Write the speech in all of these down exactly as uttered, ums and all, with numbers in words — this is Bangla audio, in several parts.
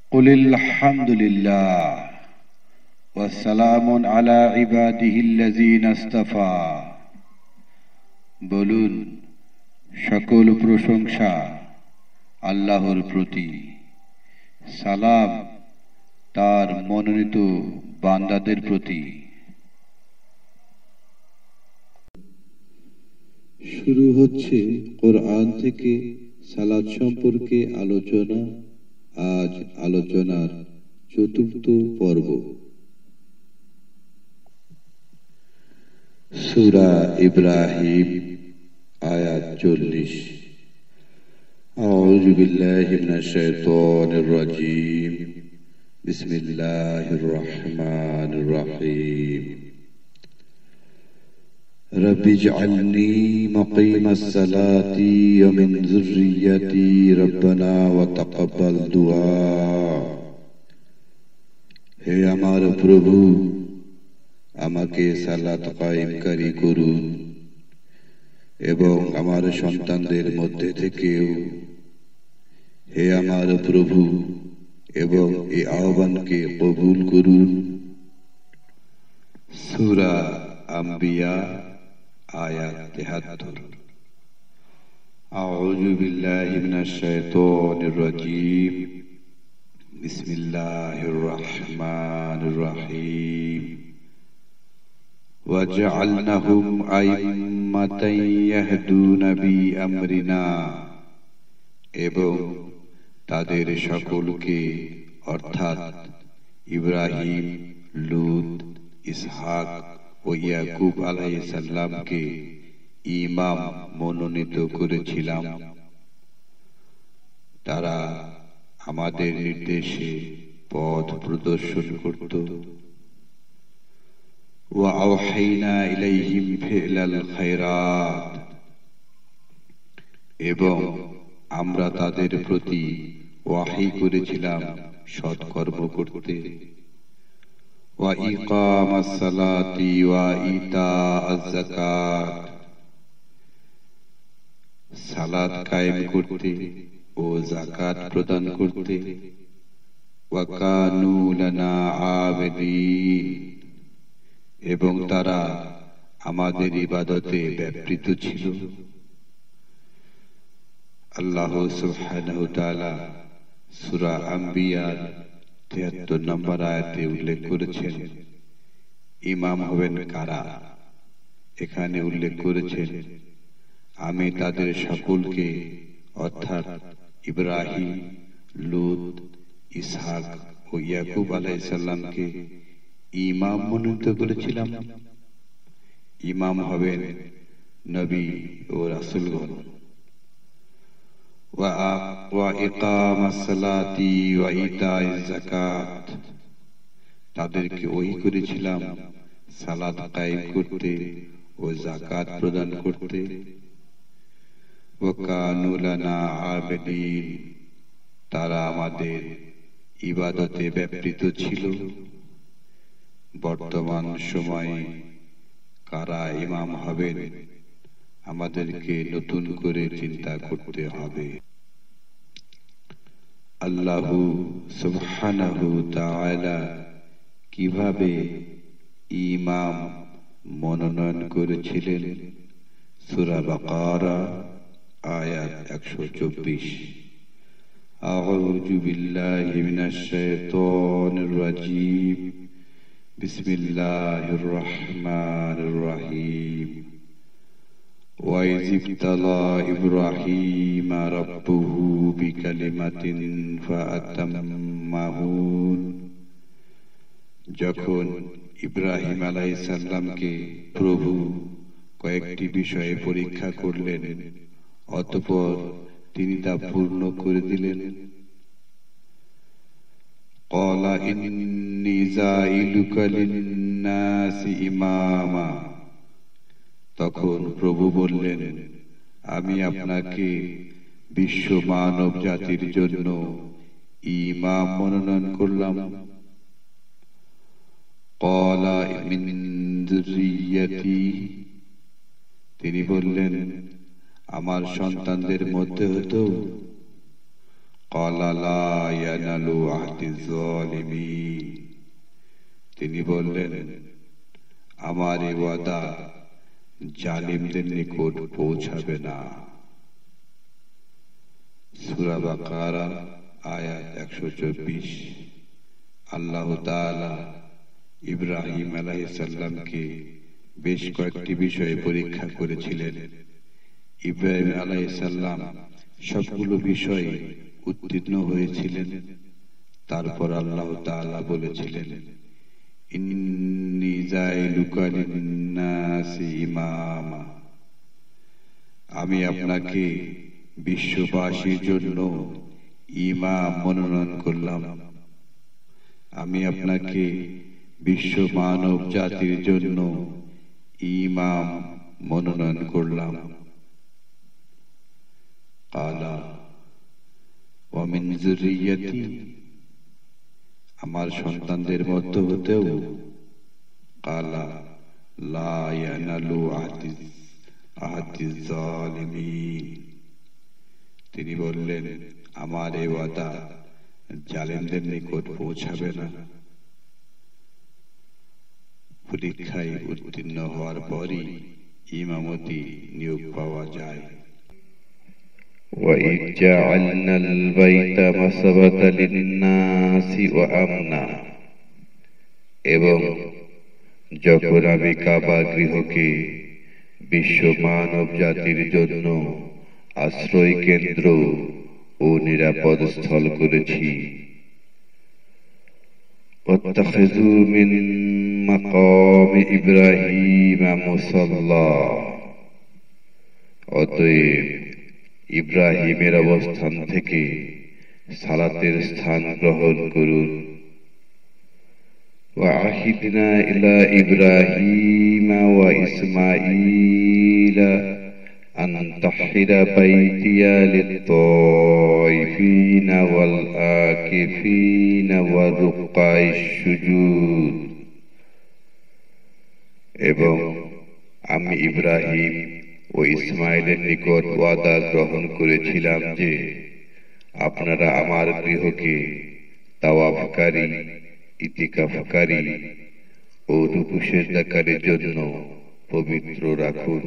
কুলিল হামদুলিল্লাহ ওয়া সালামুন আলা ইবাদিহিল্লাযীনা ইসতাফা। বলুন, সকল প্রশংসা আল্লাহর প্রতি, সালাম তার মনোনীত বান্দাদের প্রতি। শুরু হচ্ছে কোরআন থেকে সালাত সম্পর্কে আলোচনা। আজ আলোচনার চতুর্থ পর্ব। সূরা ইব্রাহিম, আয়াত চল্লিশ। আউযু বিল্লাহি মিনাশ শাইতানির রাজীম। বিসমিল্লাহির রহমানির রহিম। রব্বি ইজআলনি মুকিমাস সালাতি ওয়া মিন যুররিয়্যাতি রব্বানা ওয়া তাকাব্বাল দুআ। হে আমার প্রভু, আমাকে সালাত কায়েমকারী করুন এবং আমার সন্তানদের মধ্যে থেকেও। হে আমার প্রভু, এবং এই আহ্বানকে কবুল করুন। সূরা আম্বিয়া, আয়াত তেহাত্তর। আউযু বিল্লাহি মিনাশ শাইতানির রাজীম। বিসমিল্লাহির রহমানির রহিম। ওয়াজআলনাহুম আইম্মাতান ইয়াহদুনা বিআমরিনা, এবং তাদের সকলকে অর্থাৎ ইব্রাহিম, লূত, ইসহাক ও ইয়াকুব আলাইহিস সালামকে ইমাম মনোনীত করেছিলাম। তারা আমাদের নির্দেশে পথ প্রদর্শন করত। ওয়া আওহাইনা ইলাইহিম ফি'লাল খায়রাত, এবং আমরা তাদের প্রতি ওয়াহী করেছিলাম সৎকর্ম করতে। ওয়া ইকামাস সালাতি ওয়া ইতাআজ যাকাত, সালাত কায়েম করতে ও যাকাত প্রদান করতে। ওয়া কানু লানা আবিদিন, এবং তারা আমাদের ইবাদতে ব্যাপৃত ছিল। আল্লাহ সুবহানাহু ওয়া তাআলা সূরা আম্বিয়ার তিয়াত্তর নম্বর আয়াতে উল্লেখ করেছেন ইমাম হবেন কারা। এখানে উল্লেখ করেছেন, আমি তাদের সকলকে অর্থাৎ ইব্রাহিম, লূত, ইসহাক ও ইয়াকুব আলাইহিস সালামকে ইমাম মনোনীত করেছিলাম। ইমাম হবেন নবী ও রাসূলগণ। ওয়া ইকামাস সালাতি ওয়া ইতা'iজ যাকাত, তাদেরকে ওহী করেছিলাম সালাত কায়েম করতে ও যাকাত প্রদান করতে। ওয়া কানু লানা আবিদিন, তারা আমাদের ইবাদতে ব্যাপৃত ছিল। বর্তমান সময়ে কারা ইমাম হবেন আমাদেরকে নতুন করে চিন্তা করতে হবে। আল্লাহ সুবহানাহু তাআলা কিভাবে ইমাম মনোনয়ন করেছিলেন? সূরা বাকারা, আয়াত একশো চব্বিশ। আউযু বিল্লাহি মিনাশ শাইতানির রাজীম। বিসমিল্লাহির রহমানির রহিম। وَإِذِ ابْتَلَى إِبْرَاهِيمَ رَبُّهُ بِكَلِمَاتٍ فَأَتَمَّهُنَّ, যখন ইব্রাহিম আলাইহিস সালামকে প্রভু কয়েকটি বিষয়ে পরীক্ষা করলেন, অতঃপর তিনি তা পূর্ণ করে দিলেন। ক্বালা ইন্নী জাইলুকা লিন-নাসি ইমামা, তখন প্রভু বললেন, আমি আপনাকে বিশ্ব মানব জাতির জন্য ইমাম মনোনয়ন করলাম। ক্বালা মিন যুররিয়্যাতি, তিনি বললেন, আমার সন্তানদের মধ্যে হতেও। ক্বালা লা ইয়ানালু আহদিজ যালিমিন, তিনি বললেন, আমার এই ওয়াদা জালিমদের নিকট পৌঁছাবে না। সূরা বাকারা আয়াত একশো চব্বিশ। আল্লাহ তাআলা ইব্রাহিম আলাইহিস সালামকে বেশ কয়েকটি বিষয়ে পরীক্ষা করেছিলেন। ইব্রাহিম আলাইহিস সালাম সবগুলো বিষয়ে উত্তীর্ণ হয়েছিলেন। তারপর আল্লাহ তাআলা বলেছিলেন, ইন্নী জাইলুকা লিন্নাসি ইমামা, আমি আপনাকে বিশ্ববাসীর জন্য ইমাম মনোনয়ন করলাম। আমি আপনাকে বিশ্ব মানব জাতির জন্য ইমাম মনোনয়ন করলাম। ক্বালা ওয়া মিন যুররিয়্যাতি, আমার সন্তানদের মধ্য হতেও। ক্বালা লা ইয়ানালু আহদিজ আহদিজ যালিমিন, তিনি বললেন, আমার এই ওয়াদা জালেমদের নিকট পৌঁছাবে না। পরীক্ষায় উত্তীর্ণ হওয়ার পরই ইমামতি নিয়োগ পাওয়া যায়। وَإِذْ جَعَلْنَا الْبَيْتَ مَثَابَةً لِلنَّاسِ وَأَمْنًا, এবং যখন আমি কাবা গৃহকে বিশ্ব মানব জাতির জন্য আশ্রয় কেন্দ্র ও নিরাপদ স্থল করেছি। وَاتَّخَذُوا مِن مَّقَامِ إِبْرَاهِيمَ مُصَلًّى, অতএব ইব্রাহিমের অবস্থান থেকে সালাতের স্থান গ্রহণ করুন। وَعَهِدْنَا إِلَى إِبْرَاهِيمَ وَإِسْمَاعِيلَ أَن طَهِّرَ بَيْتِيَ لِلطَّائِفِينَ وَالْعَاكِفِينَ وَالرُّكَّعِ السُّجُودِ, এবং আমি ইব্রাহিম ও ইসমাইলের নিকট ওয়াদা গ্রহণ করেছিলাম যে আপনারা আমার গৃহকে তাওয়াফকারী, ইতিকাফকারী ও রুকু সিজদাকারীর জন্য পবিত্র রাখুন।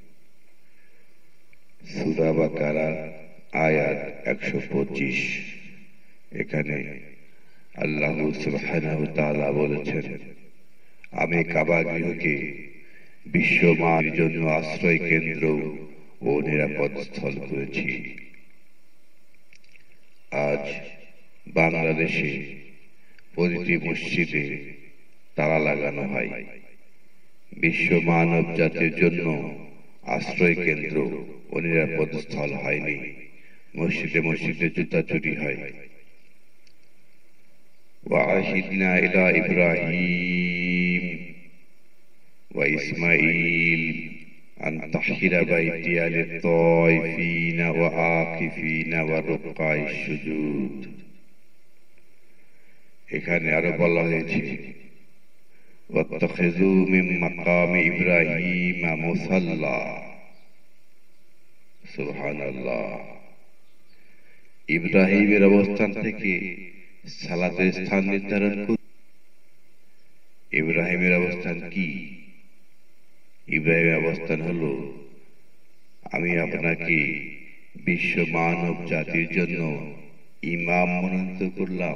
সূরা বাকারা আয়াত একশো পঁচিশ। এখানে আল্লাহ সুবহানাহু ওয়া তাআলা বলেছেন, আমি কাবা গৃহকে বিশ্ব মানবের জন্য আশ্রয় কেন্দ্র ও নিরাপদ স্থল করেছি। আজ বাংলাদেশে প্রতিটি মসজিদে তালা লাগানো হয়। বিশ্ব মানব জাতির জন্য আশ্রয় কেন্দ্র ও নিরাপদ স্থল হয়নি। মসজিদে মসজিদে জুতা চুরি হয়। وَعَهِدْنَا إِلَى إِبْرَاهِيمَ وَإِسْمَاعِيلَ أَن طَهِّرَ بَيْتِيَ لِلطَّائِفِينَ وَالْعَاكِفِينَ وَالرُّكَّعِ السُّجُودِ, এখানে আরো বলা হয়েছে, وَاتَّخِذُوا مِن مَّقَامِ إِبْرَاهِيمَ مُصَلًّى। সুবহানাল্লাহ, ইব্রাহিমের অবস্থান থেকে সালাতের স্থান নির্ধারণ করুন। ইব্রাহিমের অবস্থান কি? ইব্রাহিমের অবস্থান হলো, আমি আপনাকে বিশ্ব মানব জাতির জন্য ইমাম মনোনীত করলাম।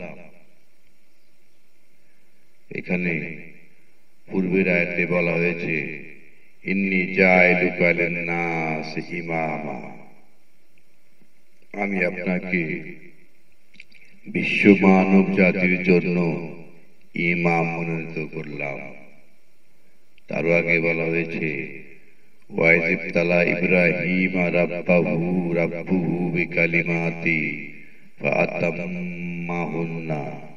এখানে পূর্বের আয়াতে বলা হয়েছে, ইন্নী জাইলুকা লিন্নাসি ইমামা, আমি আপনাকে বিশ্ব মানব জাতির জন্য ইমাম মনোনীত করলাম। তার আগে বলা হয়েছে, ওয়াইজ ইবতালা ইব্রাহিম রাব্বাহু রাব্বুহু বিকালিমাতি ফাআতাম্মাহুন্না,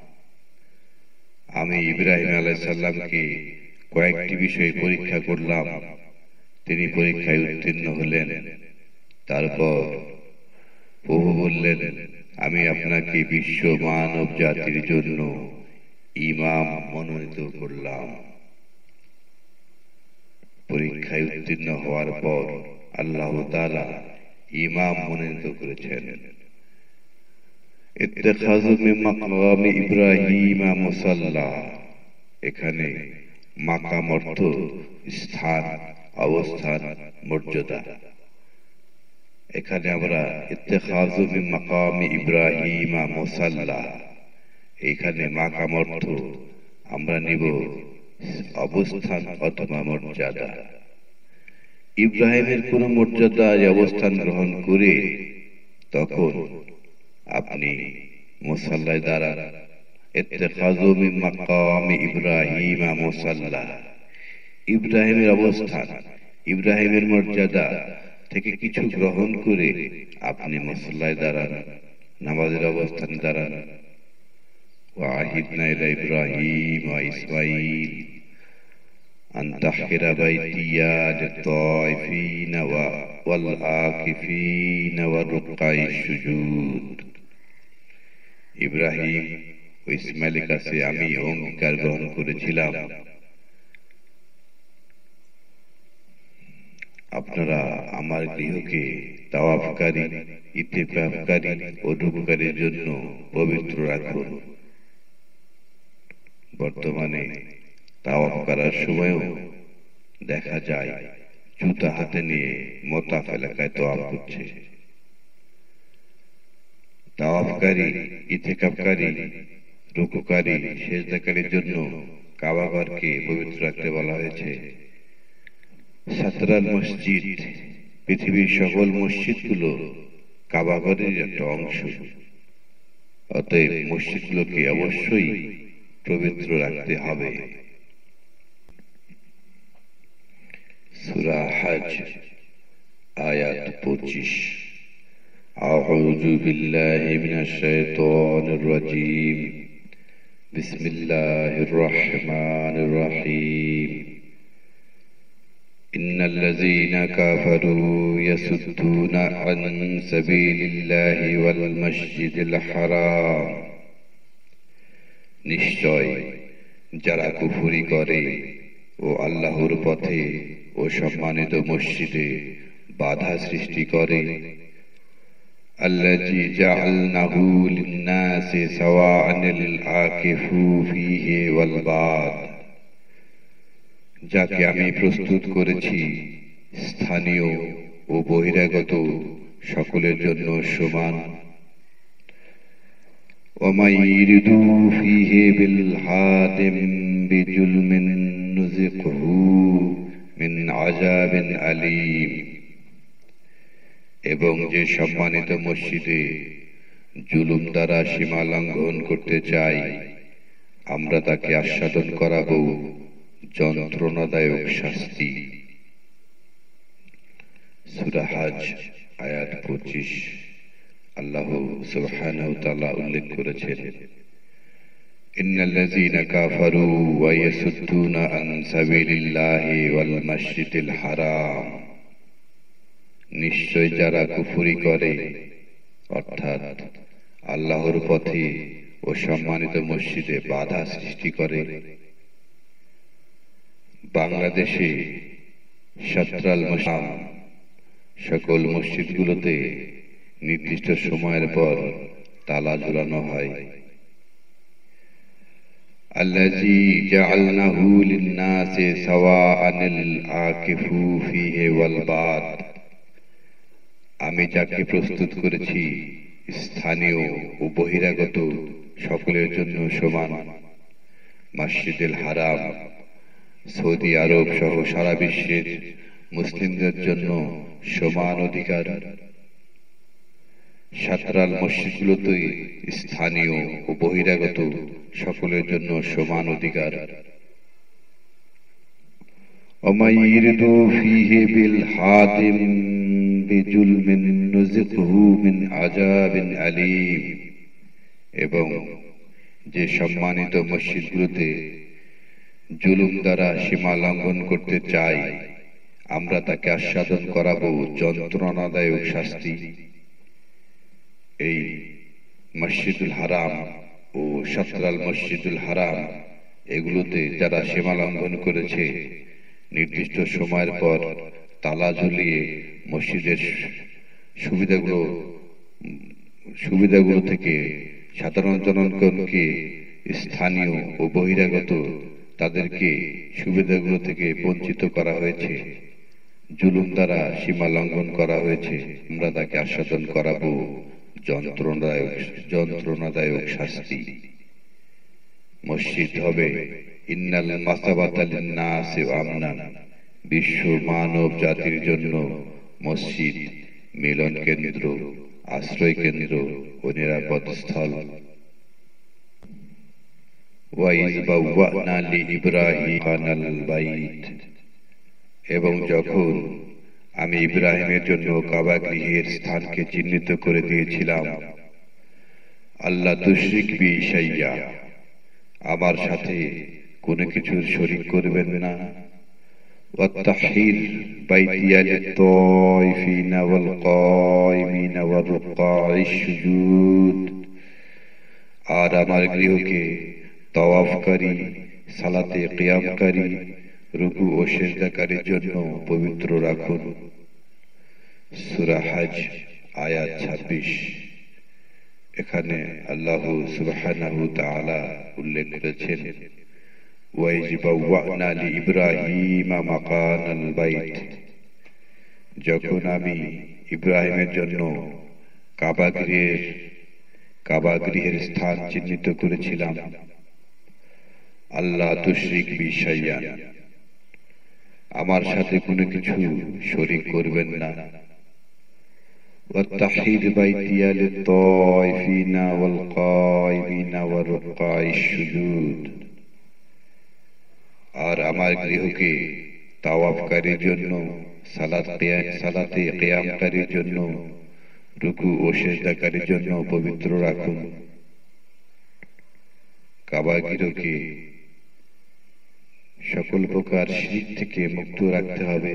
আমি ইব্রাহিম আলাইহিস সালামকে কয়েকটি বিষয়ে পরীক্ষা করলাম, তিনি পরীক্ষায় উত্তীর্ণ হলেন। তারপর প্রভু বললেন, আমি আপনাকে বিশ্ব মানব জাতির জন্য ইমাম মনোনীত করলাম। পরীক্ষায় উত্তীর্ণ হওয়ার পর আল্লাহ তাআলা ইমাম মনোনীত করেছেন। ইত্তেখাযু মিন মাকামি ইব্রাহিম মুসাল্লা, এখানে মাকাম অর্থ স্থান, অবস্থান, মর্যাদা। এখানে আমরা ইত্তেখাযু মিন মাকামি ইব্রাহিম মুসাল্লা, এখানে মাকাম অর্থ আমরা নিব অবস্থান অথবা মর্যাদা। ইব্রাহিমের কোন মর্যাদা অবস্থান গ্রহণ করে তখন আপনি মুসাল্লায় দাঁড়ান। ইত্তেখাযু মিন মাকামি ইব্রাহিম মুসাল্লা, ইব্রাহিমের অবস্থান, ইব্রাহিমের মর্যাদা থেকে কিছু গ্রহণ করে আপনি মুসাল্লায় দাঁড়ান, নামাজের অবস্থানে দাঁড়ান। ওয়াহিদনা ইলা ইব্রাহিম ওয়া ইসমাঈল আন তাহহিরা বাইতিয়া লিত-তাইফিনা ওয়াল আকিফিনা ওয়ার রুকাইশ সুজুদ। ইব্রাহিম ও ইসমাঈলের কাছে আমি অঙ্গীকার গ্রহণ করেছিলাম, আপনারা আমার গৃহকে তাওয়াফকারী, ইতিকাফকারী ও রুকুকারীর জন্য পবিত্র রাখুন। বর্তমানে তাওয়াফ করার সময়ও দেখা যায় জুতা হাতে নিয়ে মোতাফ এলাকায় তাওয়াফ করছে। তাওয়াফকারী, ইতিকাফকারী, রুকুকারী, সিজদাকারীর জন্য কাবাঘরকে পবিত্র রাখতে বলা হয়েছে। সাতরাল মসজিদ, পৃথিবীর সকল মসজিদগুলো কাবাঘরের একটা অংশ। অতএব মসজিদগুলোকে অবশ্যই পবিত্র রাখতে হবে। সূরা হজ আয়াত পঁচিশ। আউযু বিল্লাহি মিনাশ শাইতানির রাজীম। বিসমিল্লাহির রহমানির রহিম। ইন্নাল্লাযীনা কাফারু ইয়াসুদ্দুনা আন সাবিলিল্লাহি ওয়াল মাসজিদিল হারাম, নিশ্চয় যারা কুফরি করে ও আল্লাহর পথে ও সম্মানিত মসজিদে বাধা সৃষ্টি করে, আল্লাযী জাআলনাহু লিন-নাসি সাওয়াআনিল আকিফু ফীহি ওয়াল বাদ, যাকে আমি প্রস্তুত করেছি স্থানীয় ও বহিরাগত সকলের জন্য সমান। ومن يرد فيه بالحاد بجلم نذقه من عذاب أليم, এবং যে সম্মানিত মসজিদে জুলুম দ্বারা সীমা লঙ্ঘন করতে চাই, আমরা তাকে আস্বাদন করাবো যন্ত্রণাদায়ক শাস্তি। সূরা হজ আয়াত পঁচিশ। আল্লাহ সুবহানাহু ওয়া তাআলা উল্লেখ করেছেন, ইন্নাল্লাযীনা কাফারু ওয়া ইয়াসুদ্দুনা আন সাবিলিল্লাহি ওয়াল মাসজিদিল হারাম, নিশ্চয় যারা কুফরি করে অর্থাৎ আল্লাহর পথে ও সম্মানিত মসজিদে বাধা সৃষ্টি করে। বাংলাদেশে সাতরাল মসজিদ সকল মসজিদগুলোতে নির্দিষ্ট সময়ের পর তালা ঝুলানো হয়। আল্লাযী জাআলনাহু লিন-নাসি সাওয়াআনিল আকিফু ফীহি ওয়াল বাদ, আমি যাকে প্রস্তুত করেছি স্থানীয় ও বহিরাগত সকলের জন্য সমান। মসজিদুল হারাম সৌদি আরব সহ সারা বিশ্বের মুসলিমদের জন্য সমান অধিকার। সাতরাল মসজিদগুলোতে স্থানীয় ও বহিরাগত সকলের জন্য সমান অধিকার। ومن يرد فيه بالحاد بجلم نذقه من عذاب أليم, এবং যে সম্মানিত মসজিদগুলোতে জুলুম দ্বারা সীমা লঙ্ঘন করতে চাই, আমরা তাকে আস্বাদন করাবো যন্ত্রণাদায়ক শাস্তি। এই মসজিদুল হারাম ও সাতরাল মসজিদুল হারাম এগুলোতে যারা সীমা লঙ্ঘন করেছে, নির্দিষ্ট সময়ের পর তালা ঝুলিয়ে মসজিদের সুবিধাগুলো সুবিধাগুলো থেকে সাধারণ জনগণকে, স্থানীয় ও বহিরাগত তাদেরকে সুবিধাগুলো থেকে বঞ্চিত করা হয়েছে। জুলুম দ্বারা সীমা লঙ্ঘন করা হয়েছে। আমরা তাকে আস্বাদন করাবো যন্ত্রণাদায়ক যন্ত্রণাদায়ক শাস্তি। মসজিদ হবে ইন্নাল মাসাবাতা লিন্নাসি আমনান, বিশ্ব মানব জাতির জন্য মসজিদ মিলন কেন্দ্র, আশ্রয় কেন্দ্র ও নিরাপদ স্থল। ওয়াইজ বাওয়ানা লিইব্রাহিমাল বাইত, এবং যখন আমি ইব্রাহিমের জন্য কাবা গৃহের স্থানকে চিহ্নিত করে দিয়েছিলাম, আল্লাহ তুশরিক বি শাইয়া, আমার সাথে কোনো কিছুর শরীক করবেন না। ওয়াত্তাহীর বাইতিয়া লিত-তায়িফিনা ওয়াল কায়িমিনা ওয়ার রুকাইশ সুজুদ, আর আমার গৃহকে তাওয়াফকারী, সালাতে কিয়ামকারী, রুকু ও সিজদাকারীর জন্য পবিত্র রাখুন। সূরা হজ আয়াত ছাব্বিশ। এখানে আল্লাহ সুবহানাহু ওয়া তাআলা উল্লেখ করেছেন, ওয়াইজ বাওয়ানা লিইব্রাহিমা মাকানাল বাইত, যখন আমি ইব্রাহিমের জন্য কাবা গৃহের কাবা গৃহের স্থান চিহ্নিত করেছিলাম। আল্লাহ তুশরিক বি শাইয়া, আমার সাথে কোনো কিছু শরীক করবেন না। ওয়াত্তাহীর বাইতিয়া লিত-তায়িফিনা ওয়াল কায়িমিনা ওয়ার রুকাইশ সুজুদ, আর আমার গৃহকে তাওয়াফকারীর জন্য, সালাত সালাতে কিয়ামকারীর জন্য, রুকু ও সিজদাকারীর জন্য পবিত্র রাখুন। কাবা গৃহকে সকল প্রকার শিরক থেকে মুক্ত রাখতে হবে।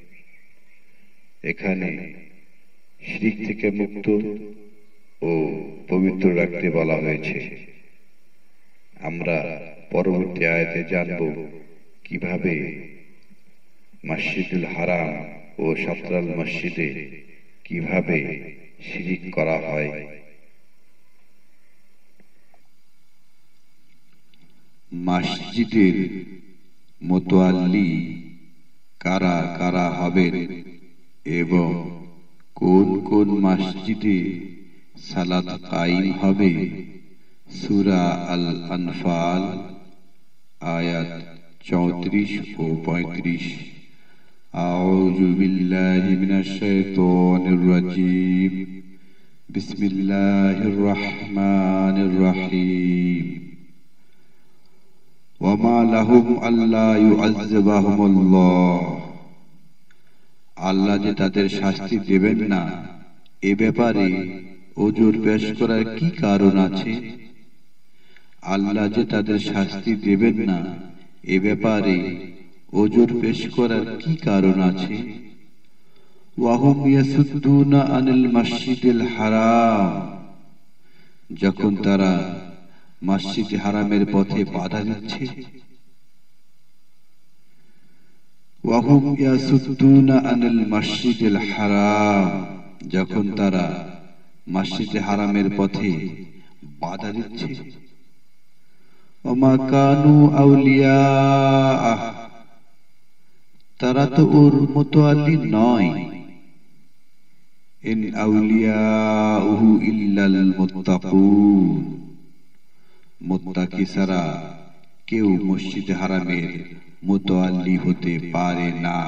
এখানে শিরক থেকে মুক্ত ও পবিত্র রাখতে বলা হয়েছে। আমরা পরবর্তী আয়াতে জানব কিভাবে মসজিদুল হারাম ও শাতরাল মসজিদে কিভাবে শিরক করা হয়। মসজিদের মুতাওয়াল্লি কারা কারা হবেন এবং কোন কোন মসজিদে সালাত কায়েম হবে, সূরা আল আনফাল আয়াত চৌত্রিশ ও পঁয়ত্রিশ। আউযু বিল্লাহি মিনাশ শাইতানির রাজীম, বিসমিল্লাহির রহমানির রহিম। ওয়ামা লাহুম আল্লা ইউআযযিবাহুমুল্লাহ, আল্লাহ যে তাদের শাস্তি দেবেন না এ ব্যাপারে ওজর পেশ করার কি কারণ আছে? আল্লাহ যে তাদের শাস্তি দেবেন না এ ব্যাপারে ওজর পেশ করার কি কারণ আছে? ওয়াহুম ইয়াসুদ্দুনা আনিল মসজিদিল হারাম, যখন তারা মসজিদ হারামের পথে বাধা দিচ্ছে। ওয়াহুম ইয়াসুদ্দুনা আনিল মসজিদিল হারাম, যখন তারা মসজিদ হারামের পথে বাধা দিচ্ছে। ওমা কানু আউলিয়াহ, তারা তো ওর মুতাওয়াল্লি নয়। ইন আউলিয়াউহু ইল্লাল মুত্তাকুন, মুত্তাকি ছাড়া কেউ মসজিদ হারামের মুতাওয়াল্লি হতে পারে না।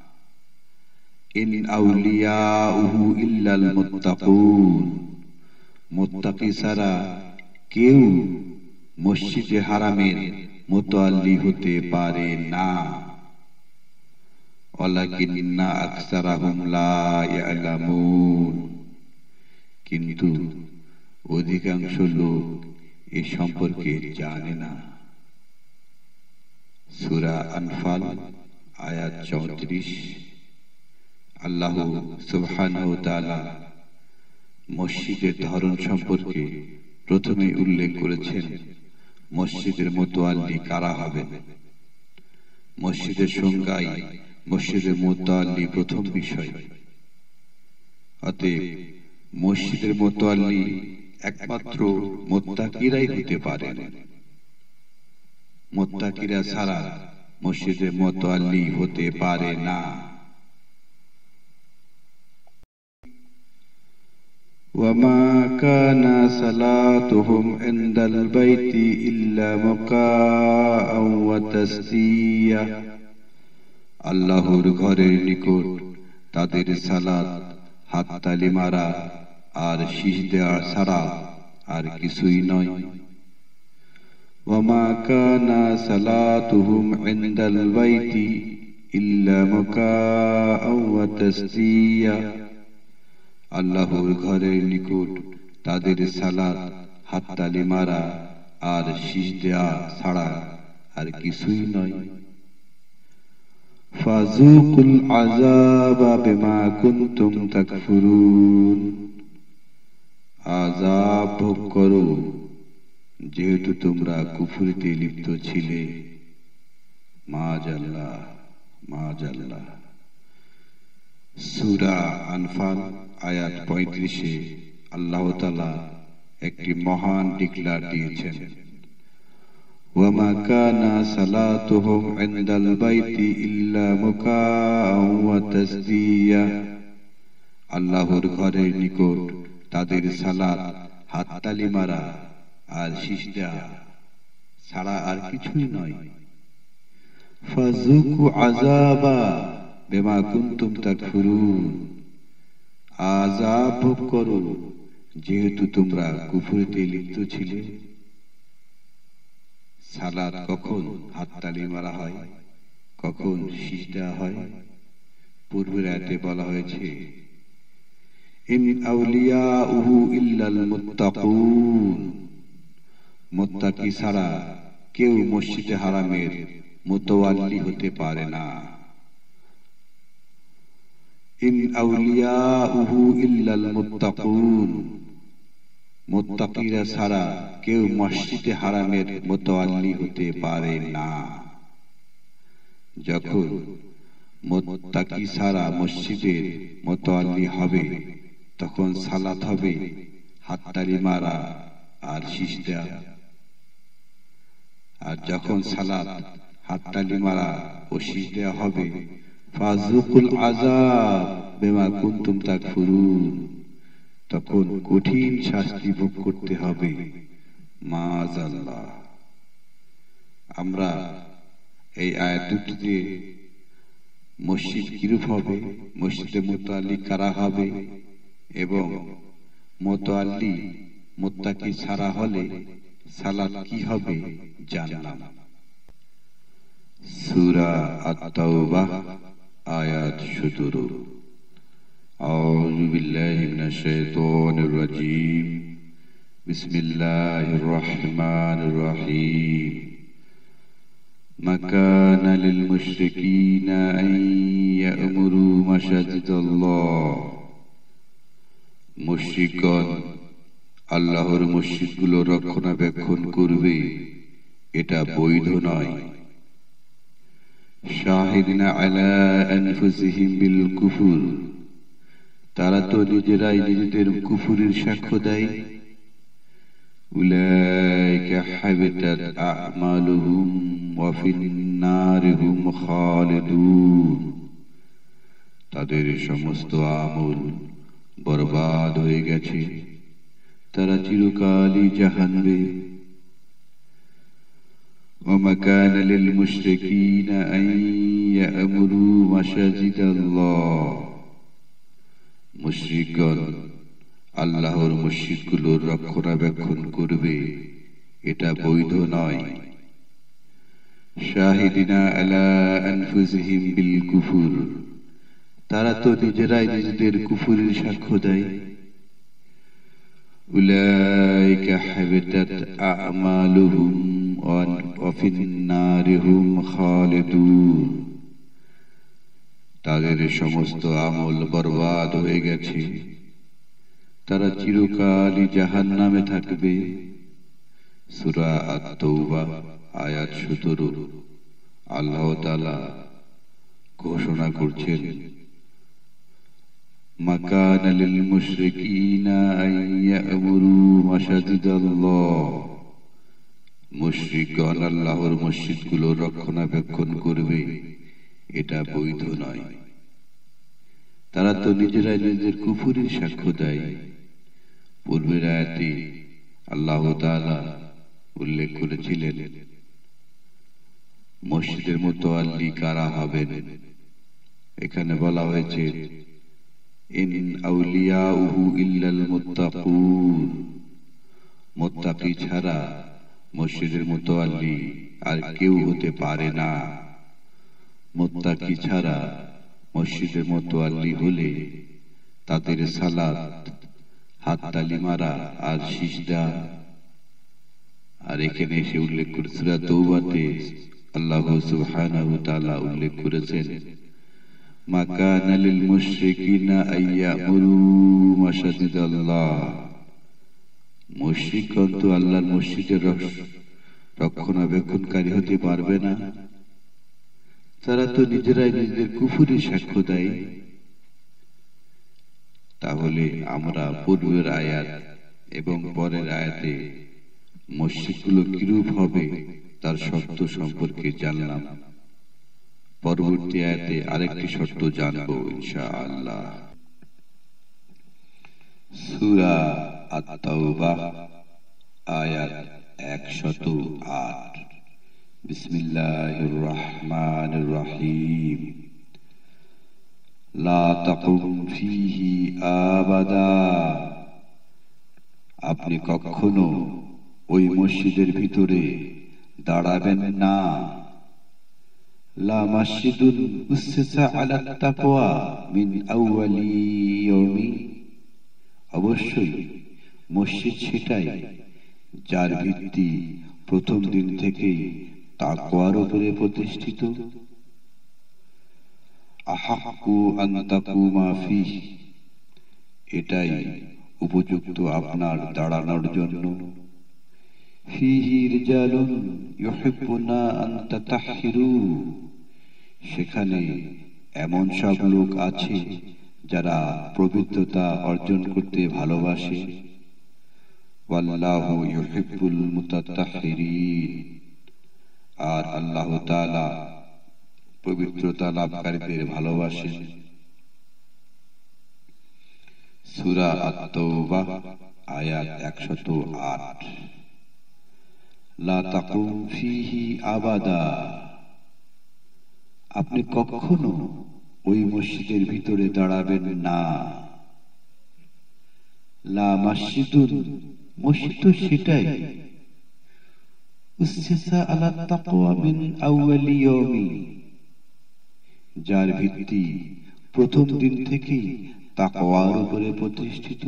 ইন আউলিয়াউহু ইল্লাল মুত্তাকুন, মুত্তাকি ছাড়া কেউ মসজিদ হারামের মুতাওয়াল্লি হতে পারে না। ওয়ালাকিন্না আকসারাহুম লা ইয়ালামুন, কিন্তু অধিকাংশ লোক এ সম্পর্কে জানে না। সূরা আনফাল আয়াত চৌত্রিশ। আল্লাহ সুবহানাহু ওয়া তাআলা মসজিদের ধরন সম্পর্কে প্রথমে উল্লেখ করেছেন মসজিদের মুতাওয়াল্লি কারা হবে। মসজিদের সংজ্ঞায় মসজিদের মুতাওয়াল্লি প্রথম বিষয়। অতএব মসজিদের মুতাল্লি একমাত্র মুত্তাকিরাই হতে পারেন। মুত্তাকিরা ছাড়া মসজিদের মুতাল্লি হতে পারে না। وما كان صلاتهم عند البيت إلا مكاء وتسدية আল্লাহর ঘরের নিকট তাদের সালাত হাততালি মারা আর সিজদা ছাড়া আর কিছুই নয়। وما كان صلاتهم عند البيت إلا مكاء وتسدية আল্লাহর ঘরের নিকট তাদের সালাত হাততালি মারা আর সিজদা ছাড়া আর কিছুই নয়। ফাযুকুল আযাবা বিমা কুনতুম তাকফুরুন আযাব ভোগ করো যেহেতু তোমরা কুফরিতে লিপ্ত ছিলে। মাআযাল্লাহ মাআযাল্লাহ। সূরা আনফাল আয়াত পঁয়ত্রিশে আল্লাহ তাআলা একটি মহান ডিক্লার দিয়েছেন, ওয়ামা কানা সালাতুহুম ইনদাল বাইতি ইল্লা মুকাআ ওয়া তাসদিয়া আল্লাহর ঘরের নিকট তাদের সালাত হাততালি মারা আর সিজদা ছাড়া আর কিছুই নয়। ফাযুকু আযাবা বিমা কুনতুম তাকফুরুন আযাব ভোগ করো যেহেতু তোমরা কুফরিতে লিপ্ত ছিলে। সালাত কখন হাততালি মারা হয়, কখন সিজদা হয়? পূর্বের আয়াতে বলা হয়েছে ইন আউলিয়াউহু ইল্লাল মুত্তাকুন মুত্তাকি ছাড়া কেউ মসজিদে হারামের মুতাওয়াল্লি হতে পারে না। ইন আউলিয়াউহু ইল্লাল মুত্তাকুন মুত্তাকিরা ছাড়া কেউ মসজিদে হারামের মুতাওয়াল্লি হতে পারে না। যখন মুত্তাকি ছাড়া মসজিদের মুতাওয়াল্লি হবে তখন সালাত হবে হাততালি মারা আর সিজদা। আর যখন সালাত হাততালি মারা ও সিজদা হবে ফাযুকুল আযাব বিমা কুনতুম তাকফুরুন তখন কঠিন শাস্তি ভোগ করতে হবে। মাআযাল্লাহ। আমরা এই আয়াত দুটিতে মসজিদ কিরূপ হবে, মসজিদে মুতাল্লি কারা হবে এবং মুতাল্লি মুত্তাকি ছাড়া হলে সালাত কি হবে জানলাম। সূরা আত-তাওবাহ আয়াত সতেরো। আউযু বিল্লাহি মিনাশ শাইতানির রাজীম। বিসমিল্লাহির রহমানির রহিম। মা কানা লিল মুশরিকিনা আন ইয়া'মুরু মাসাজিদাল্লাহ মুশরিকগণ আল্লাহর মসজিদগুলো রক্ষণাবেক্ষণ করবে এটা বৈধ নয়। শাহিদিনা আলা আনফুসিহিম বিল কুফর তারা তো নিজেরাই নিজেদের কুফরের সাক্ষ্য দেয়। উলাইকা হাবিতাত আ'মালুহুম ওয়া ফিন নারি হুম খালিদুন তাদের সমস্ত আমল বরবাদ হয়ে গেছে, তারা চিরকালই জাহান্নামে। وما كان للمشركين أن يأمروا مساجد الله মুশরিকগণ আল্লাহর মসজিদগুলোর রক্ষণাবেক্ষণ করবে এটা বৈধ নয়। শাহিদিনা আলা আনফুসিহিম বিল কুফর তারা তো নিজেরাই নিজেদের কুফরের সাক্ষ্য দেয়। উলাইকা হাবিতাত আ'মালুহুম ওয়া ফিন নারি হুম খালিদুন তাদের সমস্ত আমল বরবাদ হয়ে গেছে, তারা চিরকালই জাহান্নামে থাকবে। সূরা আত-তাওবাহ আয়াত সতেরো। আল্লাহ তাআলা ঘোষণা করছেন মাকানা লিল মুশরিকিনা আন ইয়া'মুরু মাসাজিদাল্লাহ, মুশরিকগণ আল্লাহর মসজিদগুলো রক্ষণাবেক্ষণ করবে, এটা বৈধ নয়। তারা তো নিজেরাই নিজেদের কুফুরির সাক্ষ্য দেয়। পূর্বের আয়াতে আল্লাহ তাআলা উল্লেখ করেছিলেন মসজিদের মুতাওয়াল্লি কারা হবেন। এখানে বলা হয়েছে ইন আউলিয়াউহু ইল্লাল মুত্তাকুন, মুত্তাকি ছাড়া মসজিদের মুতাওয়াল্লি আর কেউ হতে পারে না। মুত্তাকি ছাড়া মসজিদের মুতাওয়াল্লি হলে তাদের সালাত, হাততালি মারা আর সিজদা। আর এখানে এসে উল্লেখ করে সূরা তাওবাতে আল্লাহ সুবহানাহু ওয়া তাআলা উল্লেখ করেছেন মা কানা লিল মুশরিকিনা আইয়ামুরু মাসাজিদাল্লাহ, মুশরিকগণ তো আল্লাহর মসজিদের রক্ষণাবেক্ষণকারী হতে পারবে না। তারা তো নিজেরাই নিজেদের কুফুরি সাক্ষ্য দেয়। তাহলে আমরা পূর্বের আয়াত এবং পরের আয়াতে মসজিদগুলো কিরূপ হবে তার শর্ত সম্পর্কে জানলাম। পরবর্তী আয়াতে আরেকটি শর্ত জানবো ইনশাআল্লাহ। সূরা আত-তাওবাহ আয়াত একশত আট। বিসমিল্লাহির রহমানির রহিম। লা তাকুম ফীহি আবাদা, আপনি কখনো ওই মসজিদের ভিতরে দাঁড়াবেন না। লা মাসজিদুন উসসিসা আলাত তাকওয়া মিন আউয়ালি ইয়াউমি, অবশ্যই মসজিদ সেটাই যার ভিত্তি প্রথম দিন থেকেই তাকওয়ার উপরে প্রতিষ্ঠিত। আহাক্কু আন তাকুমা ফীহি, এটাই উপযুক্ত আপনার দাঁড়ানোর জন্য। ফীহি রিজালুন ইউহিব্বুনা আন তাতাহহিরু, সেখানে এমন সব লোক আছে যারা পবিত্রতা অর্জন করতে ভালোবাসে। ওয়াল্লাহু ইউহিব্বুল মুতাতাহহিরিন, আর আল্লাহ তাআলা পবিত্রতা লাভকারীদের ভালোবাসেন। সূরা আত-তাওবাহ আয়াত একশত আট। লা তাকুম ফীহি আবাদা, আপনি কখনো ওই মসজিদের ভিতরে দাঁড়াবেন না। লা মাসজিদুন, মসজিদ তো সেটাই উসসিসা আলা তাকওয়া মিন আউয়ালি ইয়াউমি, যার ভিত্তি প্রথম দিন থেকেই তাকওয়ার উপরে প্রতিষ্ঠিত।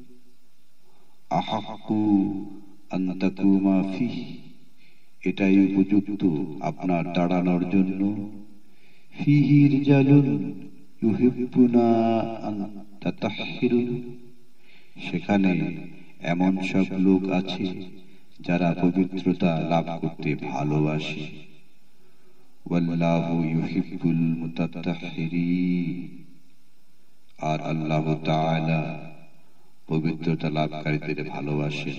আহাক্কু আন তাকুমা ফীহি, এটাই উপযুক্ত আপনার দাঁড়ানোর জন্য। ফীহি রিজালুন ইউহিব্বুনা আন তাতাহহিরু, সেখানে এমন সব লোক আছে যারা পবিত্রতা লাভ করতে ভালোবাসে। ওয়াল্লাহু ইউহিব্বুল মুতাতাহহিরিন, আর আল্লাহ তাআলা পবিত্রতা লাভকারীদের ভালোবাসেন।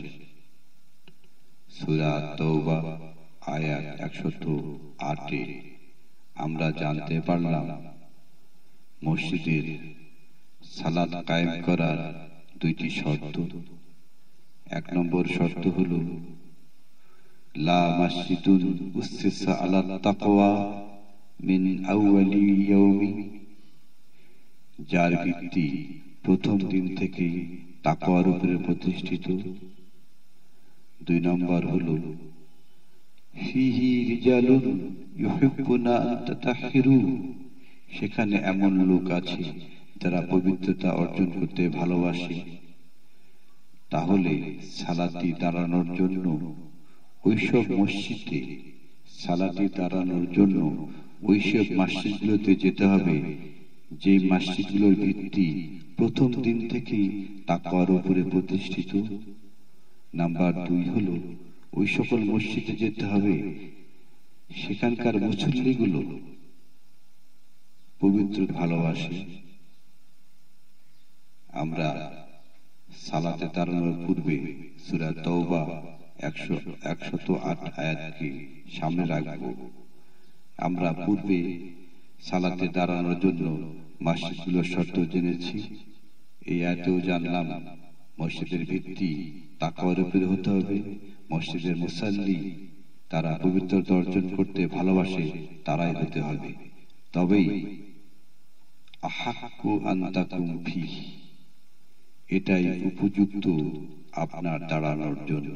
সূরা তাওবাহ আয়াত একশত আট এ আমরা জানতে পারলাম মসজিদের সালাত কায়েম করার দুইটি শর্ত। এক নম্বর শর্ত হলো লা মাসজিদুন উসসিসা আলা তাকওয়া মিন আউয়ালি ইয়াউমি, যার ভিত্তি প্রথম দিন থেকে তাকওয়ার উপরে প্রতিষ্ঠিত। দুই নম্বর হলো ফীহি রিজালুন ইউহিব্বুনা আন তাতাহহিরু, সেখানে এমন লোক আছে যারা পবিত্রতা অর্জন করতে ভালোবাসে। তাহলে সালাতি দাঁড়ানোর জন্য ওইসব মসজিদে সালাতি দাঁড়ানোর জন্য ওইসব মসজিদগুলোতে যেতে হবে যে মসজিদগুলোর ভিত্তি প্রথম দিন থেকেই তাকওয়ার উপরে প্রতিষ্ঠিত। নাম্বার দুই হলো ওই সকল মসজিদে যেতে হবে সেখানকার মুসল্লিগুলো পবিত্র ভালোবাসে। আমরা সালাতে দাঁড়ানোর পূর্বে সূরা তাওবা একশো একশত আট আয়াতকে সামনে রাখব। আমরা পূর্বে সালাতে দাঁড়ানোর জন্য মসজিদগুলোর শর্ত জেনেছি। এই আয়াতেও জানলাম মসজিদের ভিত্তি তাকওয়ার উপরে হতে হবে। মসজিদের মুসাল্লি তারা পবিত্রতা অর্জন করতে ভালোবাসে, তারাই হতে হবে। তবেই আহাক্কু আন তাকুম ফীহি, এটাই উপযুক্ত আপনার দাঁড়ানোর জন্য।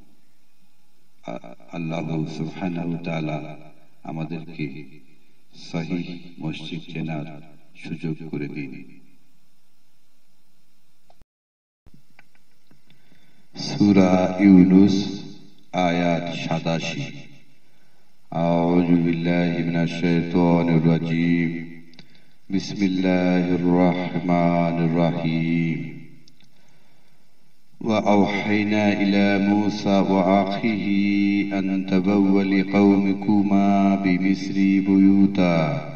আল্লাহ সুবহানাহু ওয়া তাআলা আমাদেরকে সহিহ মসজিদ চেনার সুযোগ করে দিন। সূরা ইউনূস আয়াত সাতাশি। আউযু বিল্লাহি মিনাশ শাইতানির রাজীম। বিসমিল্লাহির রাহমানির রাহিম। وأوحينا إلى موسى وأخيه أن تبوأ لقومكما بمصر بيوتا,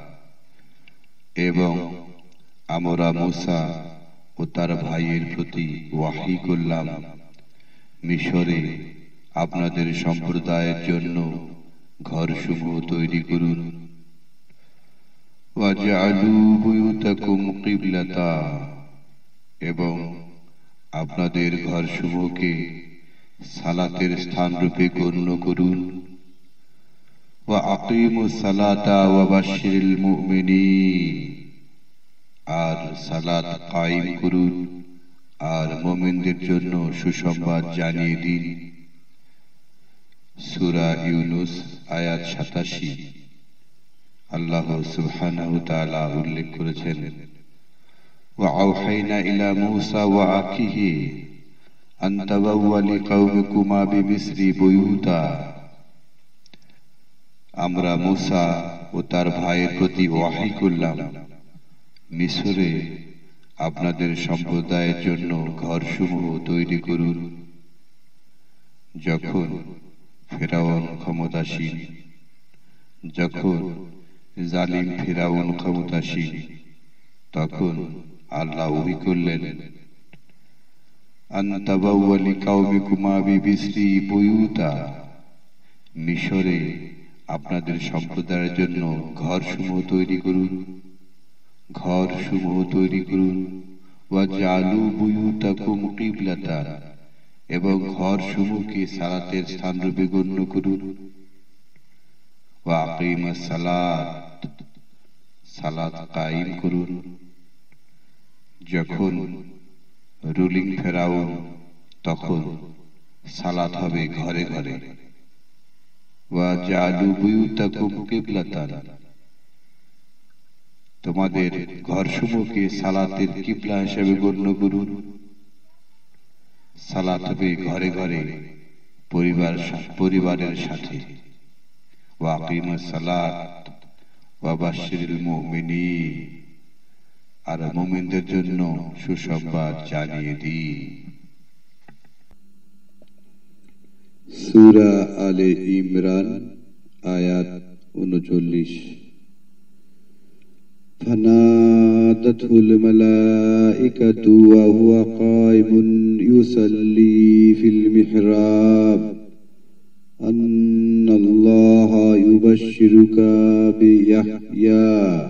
এবং আমরা মূসা ও তার ভাইয়ের প্রতি ওয়াহী করলাম, মিশরে আপনাদের সম্প্রদায়ের জন্য ঘরসমূহ তৈরি করুন। ওয়াজআলু বুয়ুতাকুম কিবলাতা, এবং আপনাদের ঘরসমূহকে সালাতের স্থান রূপে গণ্য করুন। ওয়া আকিমুস সালাতা ওয়া বাশশিরিল মুমিনিন, আর সালাত কায়েম করুন আর মুমিনদের জন্য সুসংবাদ জানিয়ে দিন। সূরা ইউনূস আয়াত সাতাশি। আল্লাহ সুবহানাহু ওয়া তাআলা উল্লেখ করেছেন, وأوحينا إلى موسى وأخيه أن تبوأ لقومكما بمصر بيوتا, আমরা মূসা ও তার ভাইয়ের প্রতি ওয়াহী করলাম, মিশরে আপনাদের সম্প্রদায়ের জন্য ঘরসমূহ তৈরি করুন। যখন ফেরাউন ক্ষমতাসীন, যখন জালিম ফেরাউন ক্ষমতাসীন, তখন আল্লাহ ওহী করলেন, আন তাবাওয়া লিকাওমিকুমা বিমিসরি বুয়ুতা, মিশরে আপনাদের সম্প্রদায়ের জন্য ঘরসমূহ তৈরি করুন, ঘরসমূহ তৈরি করুন। ওয়াজআলু বুয়ুতাকুম কিবলাতা, এবং ঘরসমূহকে সালাতের স্থানরূপে গণ্য করুন। ওয়া আকিমাস সালাত, সালাত কায়েম করুন। যখন রুলিং ফেরাউন, তখন সালাত হবে ঘরে ঘরে। ওয়াজআলু বুয়ুতাকুম কিবলাতান, তোমাদের ঘরসমূহকে সালাতের কিবলা হিসেবে গণ্য করুন। সালাত হবে ঘরে ঘরে, পরিবার পরিবারের সাথে। ওয়া আকিমাস সালাত ওয়া বাশশিরিল মুমিনিন, আর মুমিনদের জন্য সুসংবাদ জানিয়ে দিই। সূরা আলে ইমরান আয়াত উনচল্লিশ। ফানাদাতুল মালাইকাতু ওয়া হুয়া কায়িমুন ইউসাল্লি ফিল মিহরাব আন্নাল্লাহা ইউবাশশিরুকা বিয়াহইয়া।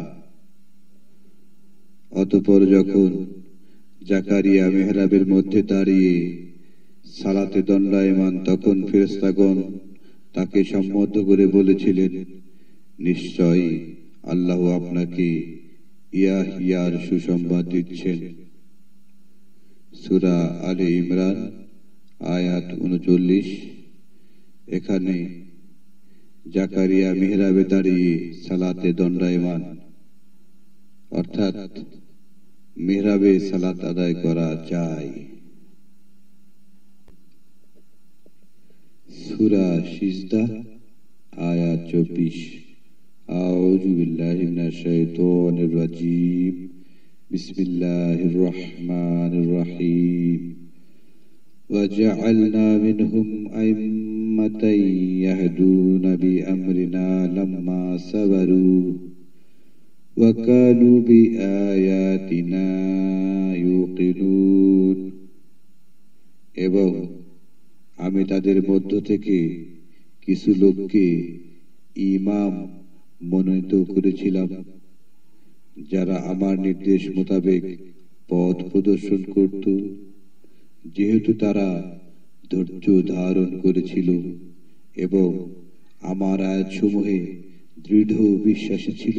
অতঃপর যখন জাকারিয়া মেহরাবের মধ্যে দাঁড়িয়ে সালাতে দণ্ডায়মান, তখন ফেরেশতাগণ তাকে সম্মত করে বলেছিলেন, নিশ্চয়ই আল্লাহ আপনাকে ইয়াহইয়ার সুসংবাদ দিচ্ছেন। সূরা আলে ইমরান আয়াত উনচল্লিশ। এখানে জাকারিয়া মেহরাবে দাঁড়িয়ে সালাতে দণ্ডায়মান, অর্থাৎ মিহরাবে সালাত আদায় করা যায়। সূরা সিজদা আয়াত চব্বিশ। আউযু বিল্লাহি মিনাশ শাইতানির রাজীম। বিসমিল্লাহির রহমানির রহিম। ওয়াজআলনা মিনহুম আইম্মাতান ইয়াহদুনা বিআমরিনা লাম্মা সাবারু وكانوا بآياتنا يوقنون এবং আমি তাদের মধ্য থেকে কিছু লোককে ইমাম মনোনীত করেছিলাম যারা আমার নির্দেশ মোতাবেক পথ প্রদর্শন করত যেহেতু তারা ধৈর্য ধারণ করেছিল এবং আমার আয়াতসমূহে দৃঢ় বিশ্বাসী ছিল।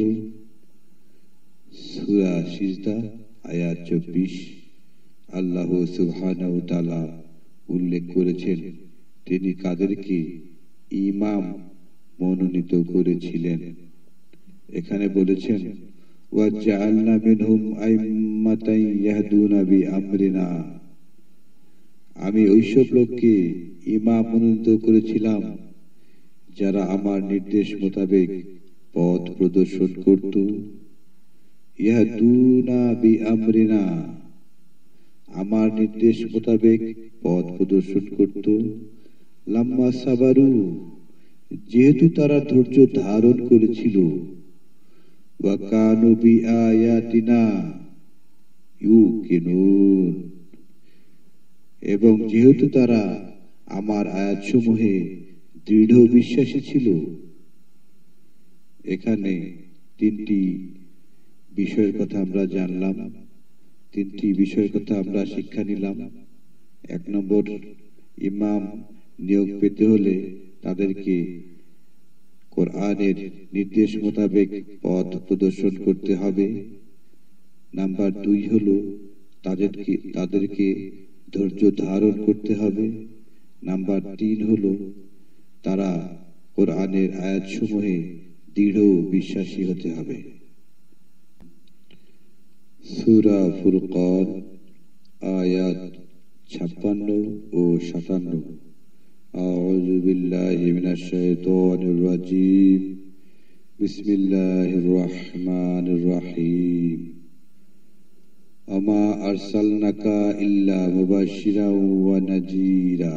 সূরা সিজদা আয়াত চব্বিশ। আল্লাহ সুবহানাহু ওয়া তাআলা উল্লেখ করেছেন তিনি কাদেরকে ইমাম মনোনীত করেছিলেন। এখানে বলেছেন ওয়াজআলনা মিনহুম আইম্মাতান ইয়াহদুনা বিআমরিনা, আমি ওইসব লোককে ইমাম মনোনীত করেছিলাম যারা আমার নির্দেশ মোতাবেক পথ প্রদর্শন করত। ইয়াহদুনা বিআমরিনা, আমার নির্দেশ মোতাবেক পথ প্রদর্শন করত। লাম্মা সাবারু, যেহেতু তারা ধৈর্য ধারণ করেছিল। ওয়া কানু বিআয়াতিনা ইউকিনুন, এবং যেহেতু তারা আমার আয়াতসমূহে দৃঢ় বিশ্বাসী ছিল। এখানে তিনটি বিষয়ের কথা আমরা জানলাম, তিনটি বিষয়ের কথা আমরা শিক্ষা নিলাম। এক নম্বর, ইমাম নিয়োগ পেতে হলে তাদেরকে কোরআনের নির্দেশ মোতাবেক পথ প্রদর্শন করতে হবে। নাম্বার দুই হলো তাদেরকে তাদেরকে ধৈর্য ধারণ করতে হবে। নাম্বার তিন হলো তারা কোরআনের আয়াতসমূহে দৃঢ় বিশ্বাসী হতে হবে। সূরা ফুরকান আয়াত ছাপ্পান্ন ও সাতান্ন। আউযু বিল্লাহি মিনাশ শাইতানির রাজীম। বিসমিল্লাহির রহমানির রহিম। আমা আরসালনাকা ইল্লা মুবাশশিরাও ওয়া নাযীরা,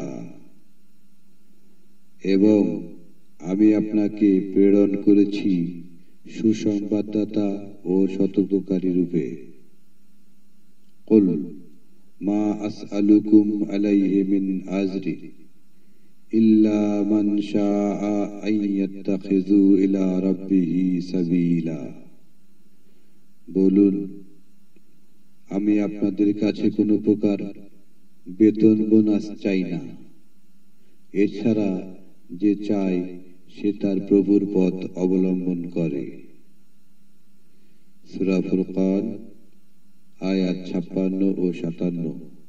এবং আমি আপনাকে প্রেরণ করেছি সুসংবাদদাতা ও সতর্ককারী রূপে। কুল মা আসআলুকুম আলাইহি মিন আজরি ইল্লা মান শাআ আন ইয়াত্তাখিযু ইলা রাব্বিহি সাবিলা, বলুন আমি আপনাদের কাছে কোনো প্রকার বেতন বোনাস চাই না, এছাড়া যে চায় সে তার প্রভুর পথ অবলম্বন করে। সূরা ফুরকান আয়াত ছাপ্পান্ন ও সাতান্ন।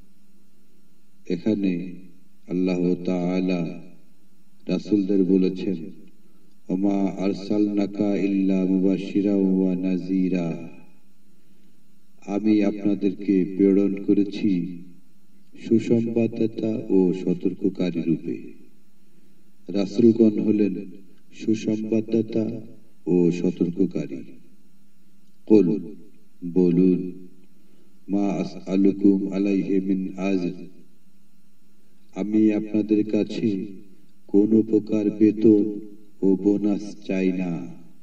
এখানে আল্লাহ তাআলা রাসূলদের বলেছেন ওমা আরসালনাকা ইল্লা মুবাশশিরাও ওয়া নাযীরা, আমি আপনাদেরকে প্রেরণ করেছি সুসংবাদদাতা ও সতর্ককারী রূপে। রাসূলগণ হলেন সুসংবাদদাতা ও সতর্ককারী। কুল, বলুন মা আসআলুকুম আলাইহি মিন আজর, আমি আপনাদের কাছে কোনো প্রকার বেতন ও বোনাস চাই না।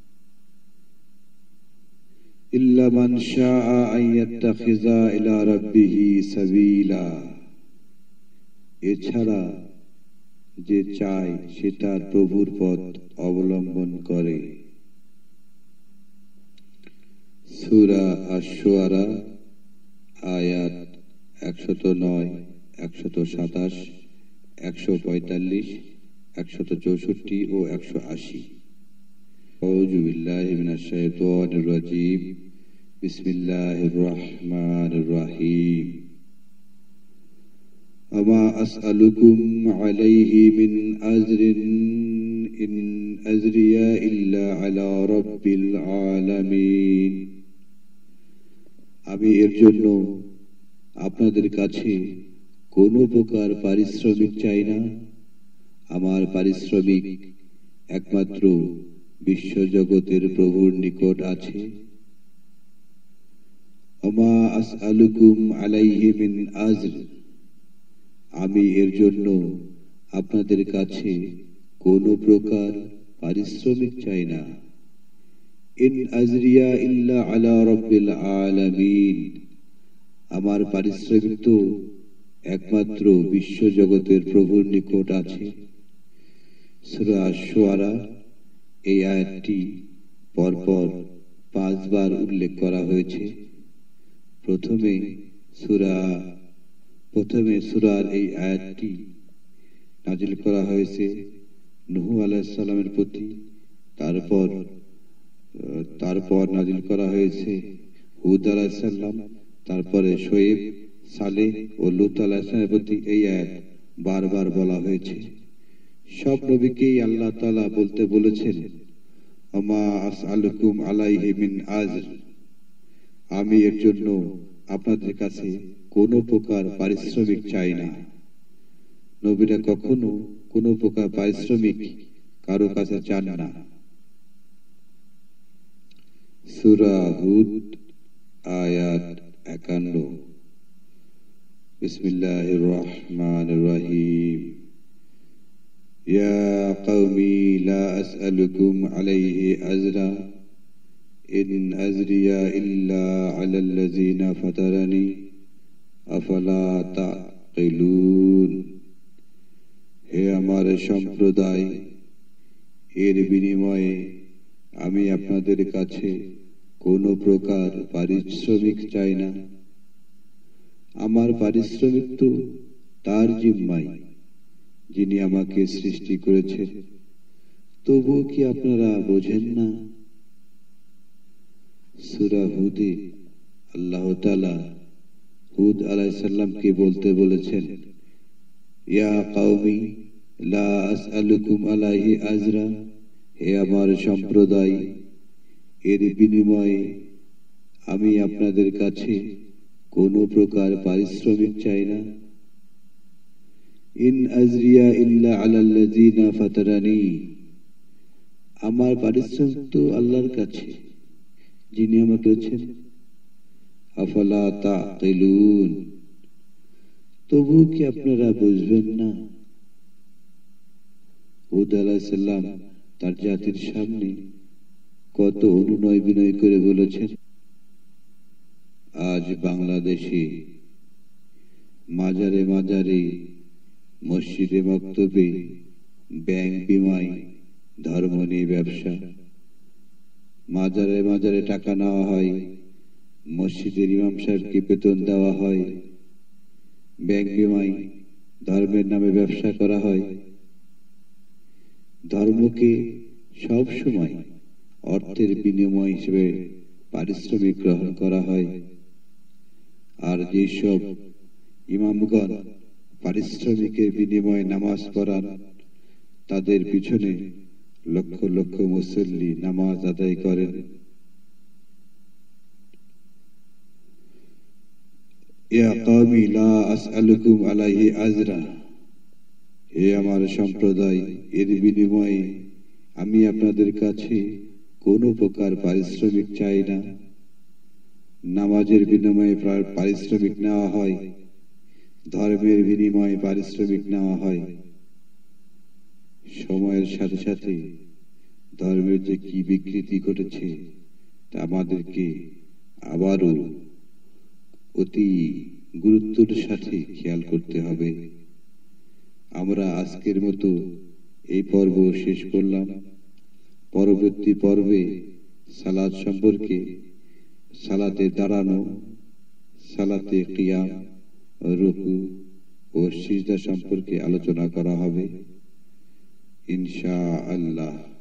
ইল্লা মান শাআ আন ইয়াত্তাখিযা ইলা রাব্বিহি সাবিলা, এছাড়া যে চায় সে তার প্রভুর পথ অবলম্বন করে। সূরা আশ-শুআরা আয়াত একশত নয়, একশত সাতাশ, একশো পঁয়তাল্লিশ, একশত চৌষট্টি ও একশো আশি। আউযু বিল্লাহি মিনাশ শাইতানির রাজীম। বিসমিল্লাহির রহমানির রহিম। আমা আসআলুকুম আলাইহি মিন আজরিন ইন আজরিয়া ইল্লা আলা রাব্বিল আলামিন, আমি এর জন্য আপনাদের কাছে কোনো প্রকার পারিশ্রমিক চাই না, আমার পারিশ্রমিক একমাত্র বিশ্বজগতের প্রভুর নিকট আছে। আমা আসআলুকুম আলাইহি মিন আজর, আমি এর জন্য আপনাদের কাছে কোনো প্রকার পারিশ্রমিক চাই না, ইন আজরিয়া ইল্লা আলা রাব্বিল আলামিন, আমার পারিশ্রমিক তো একমাত্র বিশ্ব জগতের প্রভুর নিকট আছে। সূরা আশ-শুআরা এই আয়াতটি পরপর পাঁচবার উল্লেখ করা হয়েছে। প্রথমে সূরা প্রথমে সূরার এই আয়াতটি নাজিল করা হয়েছে নূহ আলাইহিস সালামের প্রতি, তারপর তারপর নাজিল করা হয়েছে হুদ আলাইহিস সালাম, তারপরে শোয়েব, সালেহ ও লূত আলাইহিস সালামের প্রতি এই আয়াত বারবার বলা হয়েছে। সব নবীকেই আল্লাহ তাআলা বলতে বলেছেন, আমা আসআলুকুম আলাইহি মিন আজর, আমি এর জন্য আপনাদের কাছে কোনো প্রকার পারিশ্রমিক চাই না। নবীরা কখনো কোনো প্রকার পারিশ্রমিক কারো কাছে চান না। সূরা হুদ আয়াত একান্ন। বিসমিল্লাহির রহমানির রহিম। ইয়া কওমি লা আসআলুকুম আলাইহি আজরা ইন আজরিয়া ইল্লা আলাল্লাযিনা ফাতারানি আফালা তাকিলুন। হে আমার সম্প্রদায়, এর বিনিময়ে আমি আপনাদের কাছে কোনো প্রকার পারিশ্রমিক চাই না। আমার পারিশ্রমিক তো তার জিম্মায়, যিনি আমাকে সৃষ্টি করেছেন। তবুও কি আপনারা বোঝেন না? সূরা হুদে আল্লাহ তাআলা হুদ আলাইহিস সালামকে বলতে বলেছেন, ইয়া কওমি লা আসআলুকুম আলাইহি আজরা, হে আমার সম্প্রদায়, এর বিনিময়ে আমি আপনাদের কাছে কোনো প্রকার পারিশ্রমিক চাই না। ইন আজরিয়া ইল্লা আলাল্লাযিনা ফাতারানি, আমার পারিশ্রমিক তো আল্লাহর কাছে, যিনি আমাকে করেছেন। আফালা তাকিলুন, তবু কি আপনারা বুঝবেন না? হুদ আলাইহিস সালাম তার জাতির সামনে কত অনুনয় বিনয় করে বলেছেন। আজ বাংলাদেশে মাজারে মাজারে, মসজিদে মক্তবে, ব্যাংক বিমায় ধর্ম নিয়ে ব্যবসা। মাজারে মাজারে টাকা নেওয়া হয়, মসজিদের ইমাম সাহেবকে বেতন দেওয়া হয়, ব্যাংক বিমায় ধর্মের নামে ব্যবসা করা হয়। ধর্মকে সব সময় অর্থের বিনিময় হিসেবে পারিশ্রমিক গ্রহণ করা হয়। আর যেসব ইমামগণ পারিশ্রমিকের বিনিময়ে নামাজ পড়ান, তাদের পিছনে লক্ষ লক্ষ মুসল্লি নামাজ আদায় করেন। ইয়া কওমি লা আসআলুকুম আলাইহি আজরা, হে আমার সম্প্রদায়, এর বিনিময়ে আমি আপনাদের কাছে কোনো প্রকার পারিশ্রমিক চাই না। নামাজের বিনিময়ে পারিশ্রমিক নেওয়া হয়, ধর্মের বিনিময়ে পারিশ্রমিক নেওয়া হয়। সময়ের সাথে সাথে ধর্মের যে কি বিকৃতি ঘটেছে তা আমাদেরকে আবারও অতি গুরুত্বের সাথে খেয়াল করতে হবে। আমরা আজকের মতো এই পর্ব শেষ করলাম। পরবর্তী পর্বে সালাত সম্পর্কে, সালাতে দাঁড়ানো, সালাতে কিয়াম, রুকু ও সিজদা সম্পর্কে আলোচনা করা হবে ইনশাআল্লাহ।